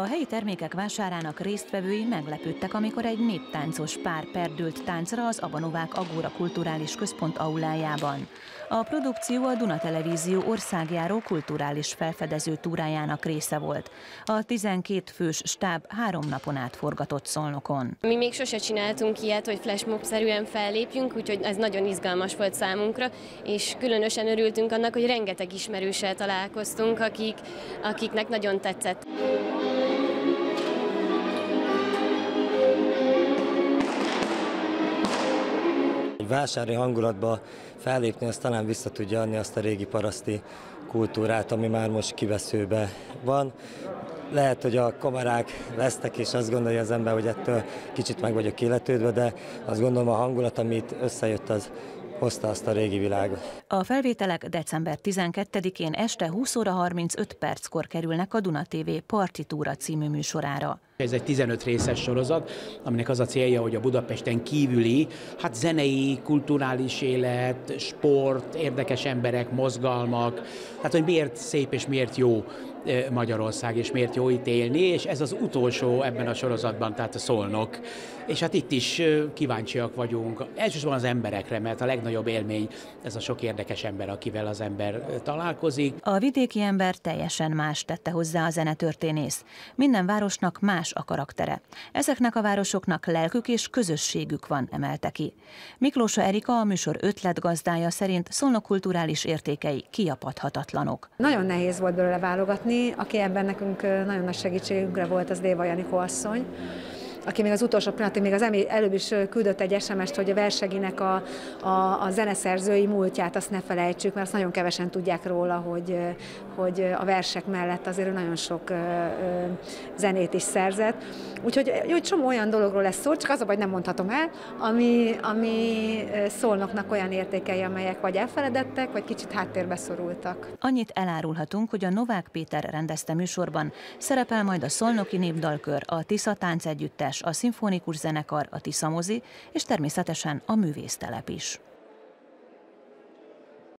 A helyi termékek vásárának résztvevői meglepődtek, amikor egy néptáncos pár perdült táncra az Abanovák Agóra Kulturális Központ aulájában. A produkció a Duna Televízió országjáró kulturális felfedező túrájának része volt. A 12 fős stáb 3 napon át forgatott Szolnokon. Mi még sose csináltunk ilyet, hogy flashmob-szerűen fellépjünk, úgyhogy ez nagyon izgalmas volt számunkra, és különösen örültünk annak, hogy rengeteg ismerőssel találkoztunk, akiknek nagyon tetszett. Egy vásári hangulatba fellépni, az talán vissza tudja adni azt a régi paraszti kultúrát, ami már most kiveszőbe van. Lehet, hogy a kamarák vesztek, és azt gondolja az ember, hogy ettől kicsit meg vagyok illetődve, de azt gondolom a hangulat, amit összejött, az hozta azt a régi világot. A felvételek december 12-én este 20 óra 35 perckor kerülnek a Duna TV Partitúra című műsorára. Ez egy 15 részes sorozat, aminek az a célja, hogy a Budapesten kívüli, zenei, kulturális élet, sport, érdekes emberek, mozgalmak, tehát hogy miért szép és miért jó Magyarország, és miért jó itt élni, és ez az utolsó ebben a sorozatban, tehát a Szolnok. És hát itt is kíváncsiak vagyunk, elsősorban az emberekre, mert a legnagyobb élmény ez a sok érdekes ember, akivel az ember találkozik. A vidéki ember teljesen más, tette hozzá a zenetörténész. Minden városnak más a karaktere. Ezeknek a városoknak lelkük és közösségük van, emelte ki. Miklósa Erika, a műsor ötletgazdája szerint Szolnok kulturális értékei kiapadhatatlanok. Nagyon nehéz volt belőle válogatni, aki ebben nekünk nagyon nagy segítségünkre volt, az Déva Janikó asszony, aki még az utolsó pillanatig, még az előbb is küldött egy SMS-t, hogy a Verseginek a zeneszerzői múltját azt ne felejtsük, mert azt nagyon kevesen tudják róla, hogy a versek mellett azért nagyon sok zenét is szerzett. Úgyhogy egy csomó olyan dologról lesz szó, csak az a baj, nem mondhatom el, ami Szolnoknak olyan értékei, amelyek vagy elfeledettek, vagy kicsit háttérbe szorultak. Annyit elárulhatunk, hogy a Novák Péter rendezte műsorban szerepel majd a Szolnoki Népdalkör, a Tisza Táncegyüttes, a Szimfonikus Zenekar, a Tisza Mozi és természetesen a Művésztelep is.